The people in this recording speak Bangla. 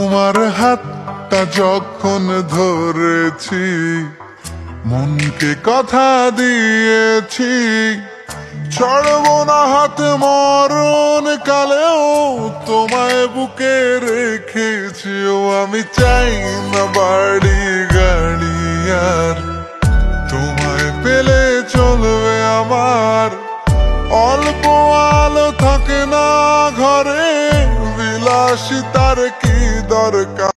তোমার হাতটা যখন ধরেছি, মনকে কথা দিয়েছি, ছাড়ব না হাত মরণ কালেও তোমায় বুকে রেখেছি। ও আমি চাই না বাড়ি গাড়ি আর, তোমায় পেলে চলবে আমার। অল্প আলো থাকে না ঘরে, বিলাসিতার কি দরকার।